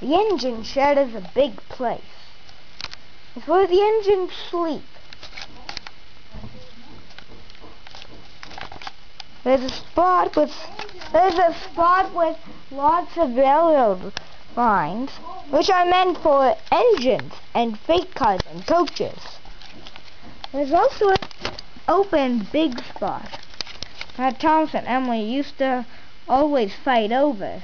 The engine shed is a big place. It's where the engines sleep. There's a spot with lots of railroad lines, which are meant for engines and freight cars and coaches. There's also an open big spot that Thomas and Emily used to always fight over.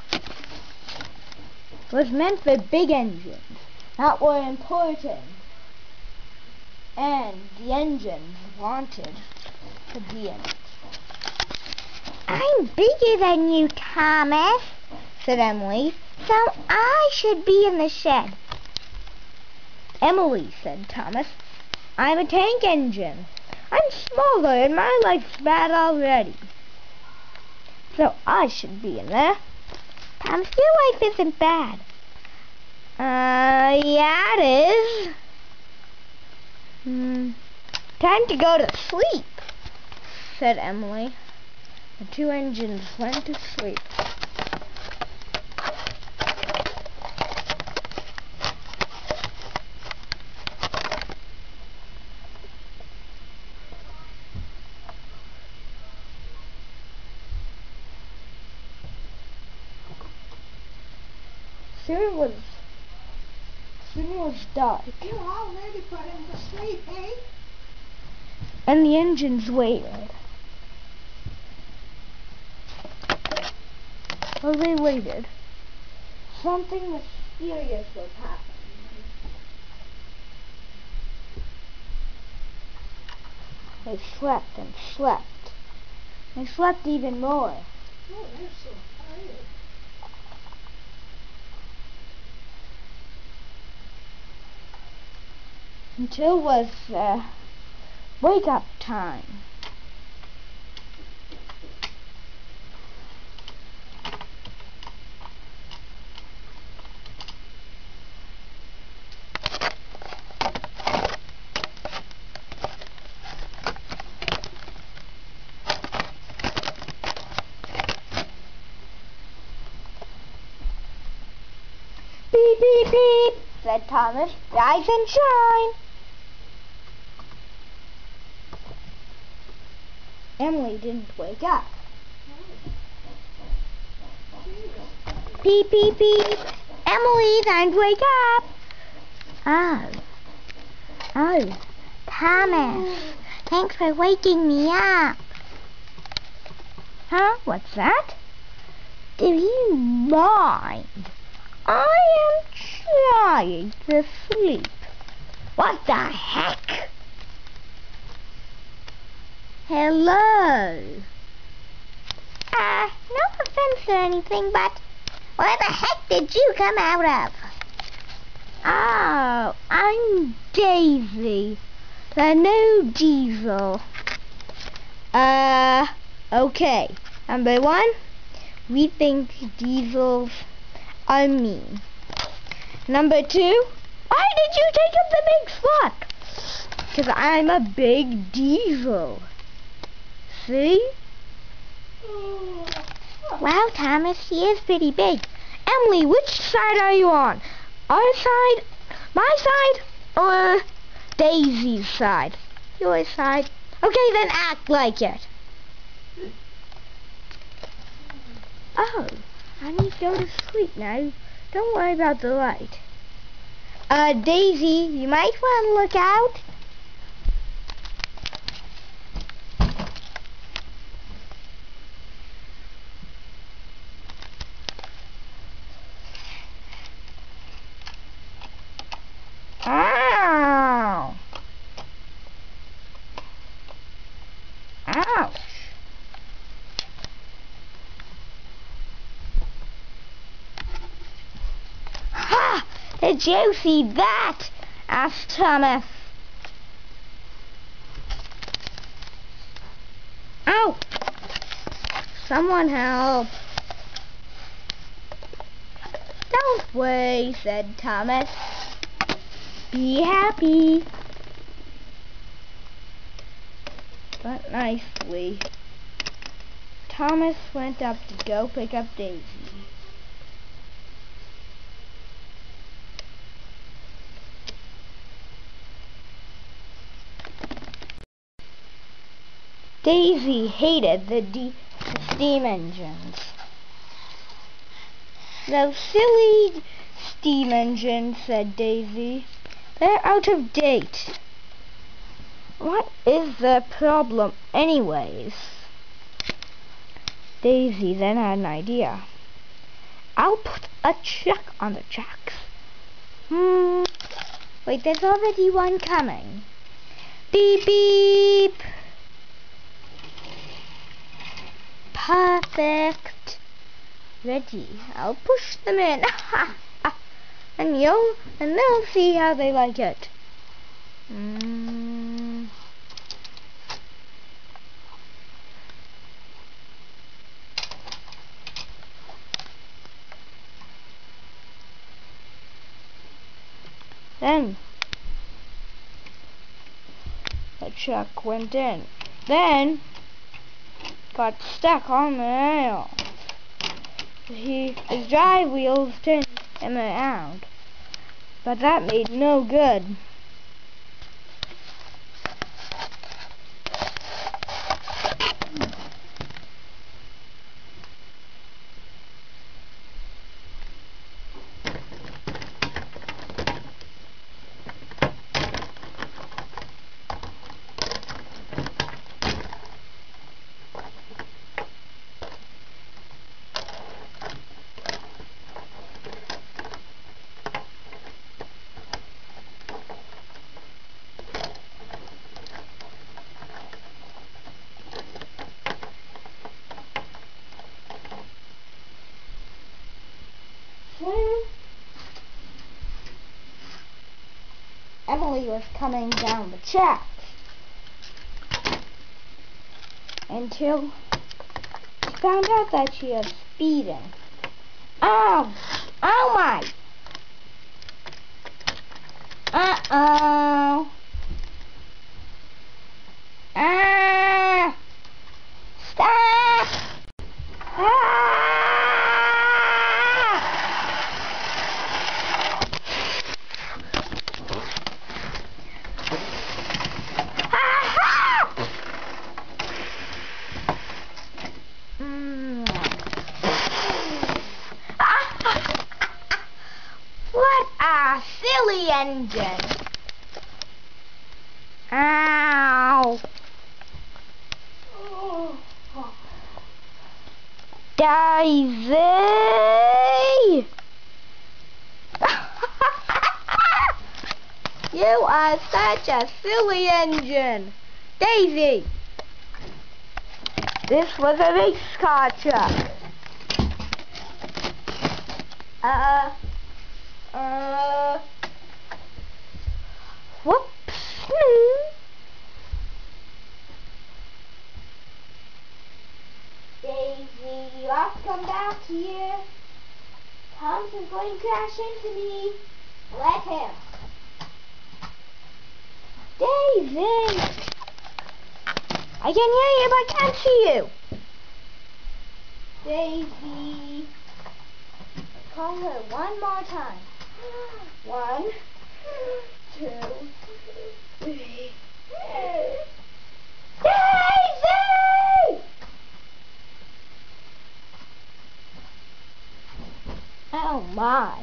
It was meant for big engines that were important, and the engines wanted to be in it. I'm bigger than you, Thomas, said Emily. so I should be in the shed. Emily, said Thomas, I'm a tank engine. I'm smaller and my leg's bad already, so I should be in there. Thomas, your life isn't bad. Yeah it is. Time to go to sleep, said Emily. The two engines went to sleep. Soon it was dark. You already put him to sleep, eh? And the engines waited. While they waited, something mysterious was happening. They slept and slept. They slept even more. Oh, they're so tired. Until it was wake up time. Beep, beep, beep, said Thomas. Rise and shine. Emily didn't wake up. Beep, beep, beep. Emily, time to wake up. Oh, Thomas, thanks for waking me up. Huh? What's that? Do you mind? I am trying to sleep. What the heck? Hello. No offense or anything, but where the heck did you come out of? Oh, I'm Daisy, the new Diesel. Okay. Number one, we think diesels are mean. Number two, why did you take up the big slot? Because I'm a big diesel. See? Wow, Thomas, she is pretty big. Emily, which side are you on? Our side, my side, or Daisy's side? Your side. Okay, then act like it. Oh, I need to go to sleep now. Don't worry about the light. Daisy, you might want to look out. Ow! Ouch! Ha! Did you see that? Asked Thomas. Ow! Someone help! Don't worry, said Thomas. Be happy. But nicely. Thomas went up to go pick up Daisy. Daisy hated the steam engines. Those silly steam engines, said Daisy. They're out of date. What is the problem anyways? Daisy then had an idea. I'll put a check on the tracks. Wait, there's already one coming. Beep beep. Perfect. Ready. I'll push them in. and they'll see how they like it. Then the truck went in. Then got stuck on the rail. His drive wheels turned him around, but that made no good. Emily was coming down the track until she found out that she was speeding. Ow! Oh my! Uh-oh! Ah! Stop! Ah! What a silly engine! Ow! Daisy! You are such a silly engine! Daisy! This was a race car truck. Whoops. Daisy, you have to come back here. Thomas is going to crash into me. Let him. Daisy! I can hear you, but I can't see you. Daisy. Call her one more time. 1, 2, 3. Daisy! Oh my.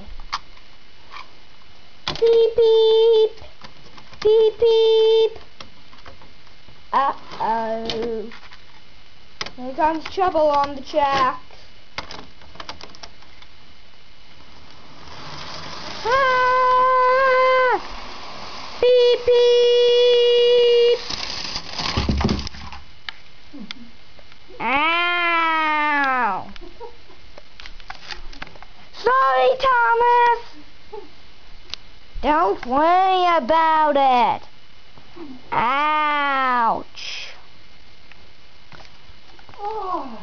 Beep beep. Beep beep. Uh-oh. Here comes trouble on the tracks. Ah! Beep beep. Ow! Sorry, Thomas. Don't worry about it. Ouch. Oh.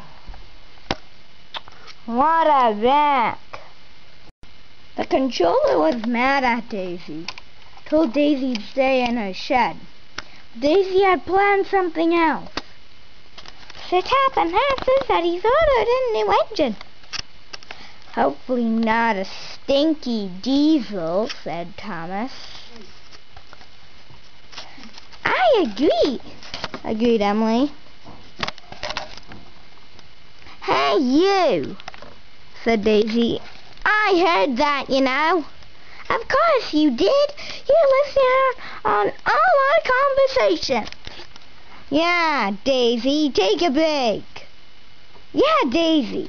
What a wreck. The controller was mad at Daisy. Told Daisy to stay in her shed. Daisy had planned something else. Sir Tap announces that he's ordered a new engine. Hopefully not a stinky diesel, said Thomas. I agree, agreed Emily. Hey, you, said Daisy. I heard that, you know. Of course you did. You listened on all our conversation. Yeah, Daisy, take a break. Yeah, Daisy.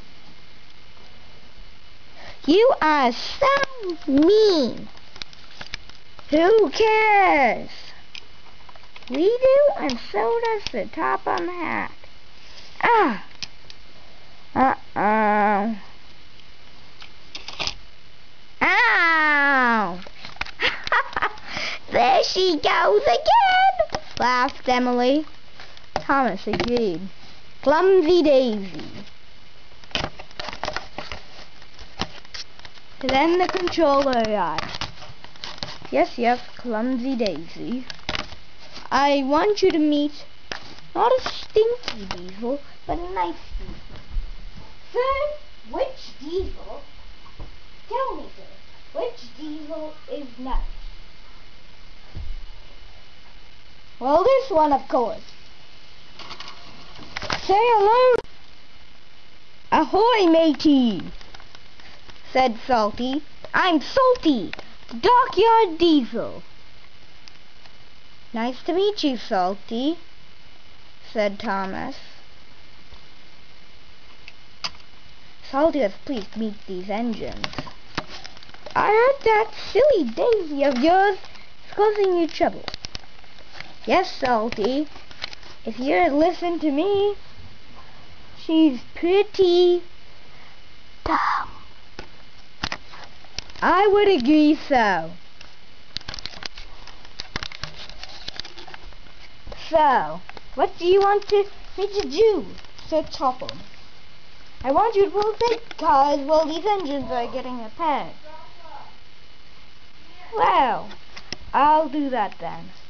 You are so mean. Who cares? We do, and so does the top on the hat. Ah. Uh-oh. Ow! There she goes again, laughed Emily. Thomas agreed. Clumsy Daisy. Then the controller arrived. Yes, Clumsy Daisy. I want you to meet not a stinky diesel, but a nice diesel. Sir, which diesel? Tell me, sir, which diesel is nice? Well, this one, of course. Say hello. Ahoy, matey, said Salty. I'm Salty, the Dockyard Diesel. Nice to meet you, Salty, said Thomas. Salty was pleased to meet these engines. I heard that silly Daisy of yours is causing you trouble. Yes, Salty, if you'd listen to me, she's pretty dumb. I would agree so. So, what do you want me to do, Sir Topham? I want you to pull the brake because, well, these engines are getting repaired. Well, I'll do that then.